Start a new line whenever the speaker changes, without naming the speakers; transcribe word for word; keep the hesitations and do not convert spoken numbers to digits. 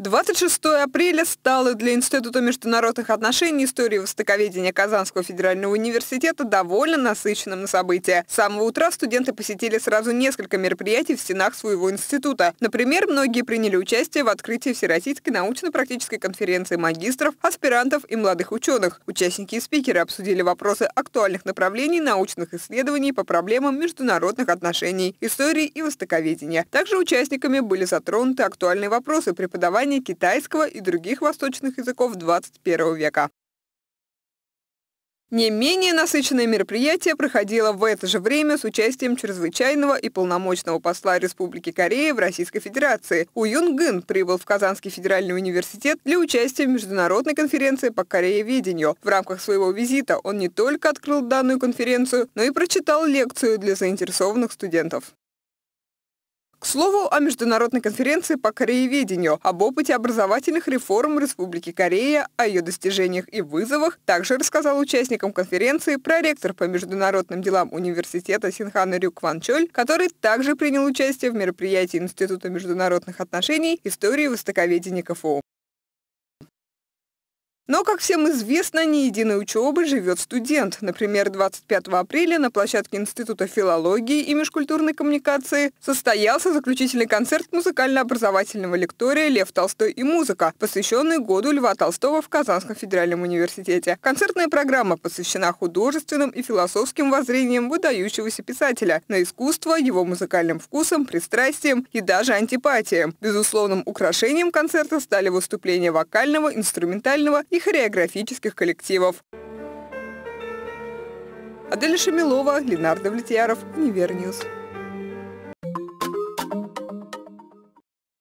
двадцать шестое апреля стало для Института международных отношений и истории востоковедения Казанского федерального университета довольно насыщенным на события. С самого утра студенты посетили сразу несколько мероприятий в стенах своего института. Например, многие приняли участие в открытии Всероссийской научно-практической конференции магистров, аспирантов и молодых ученых. Участники и спикеры обсудили вопросы актуальных направлений научных исследований по проблемам международных отношений, истории и востоковедения. Также участниками были затронуты актуальные вопросы преподавания китайского и других восточных языков двадцать первого века. Не менее насыщенное мероприятие проходило в это же время с участием чрезвычайного и полномочного посла Республики Корея в Российской Федерации. У Юн Гын прибыл в Казанский федеральный университет для участия в международной конференции по корееведению. В рамках своего визита он не только открыл данную конференцию, но и прочитал лекцию для заинтересованных студентов. К слову о международной конференции по корееведению, об опыте образовательных реформ Республики Корея, о ее достижениях и вызовах также рассказал участникам конференции проректор по международным делам университета Синхан Рю Кван Чоль, который также принял участие в мероприятии Института международных отношений, истории и востоковедения КФУ. Но, как всем известно, не единой учебы живет студент. Например, двадцать пятого апреля на площадке Института филологии и межкультурной коммуникации состоялся заключительный концерт музыкально-образовательного лектория «Лев Толстой и музыка», посвященный году Льва Толстого в Казанском федеральном университете. Концертная программа посвящена художественным и философским воззрениям выдающегося писателя на искусство, его музыкальным вкусам, пристрастиям и даже антипатиям. Безусловным украшением концерта стали выступления вокального, инструментального и хореографических коллективов. Адель Шамилова, Ленардо Влетьяров, Универньюз.